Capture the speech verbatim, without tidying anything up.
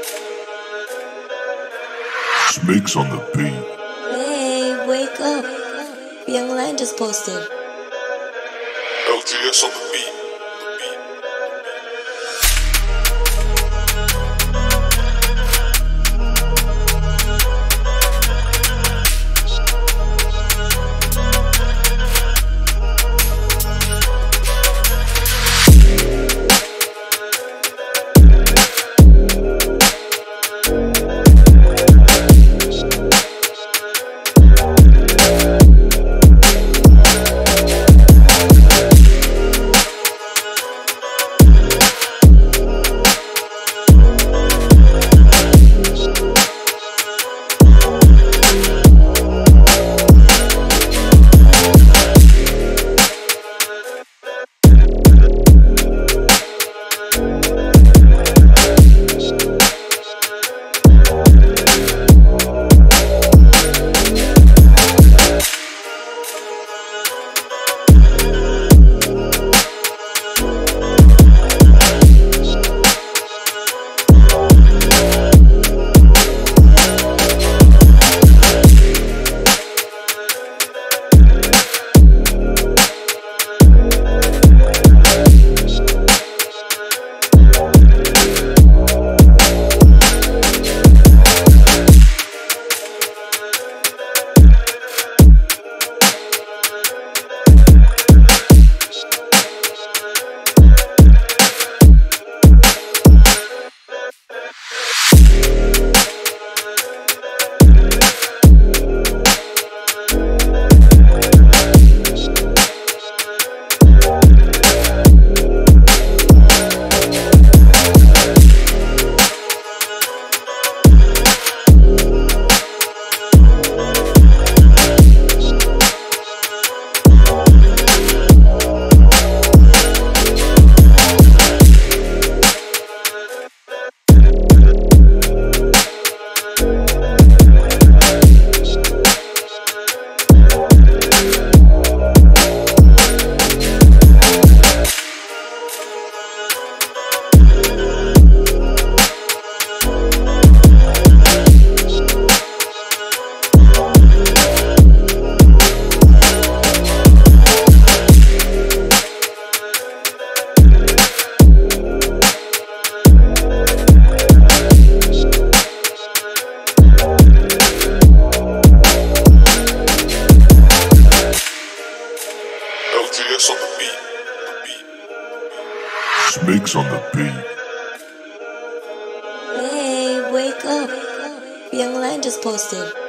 Smigs on the beat. Hey, wake up. Young Lion just posted. L T S on the beat. L T S on the beat. Smigs on the beat. Hey, wake up. Young Lion just posted.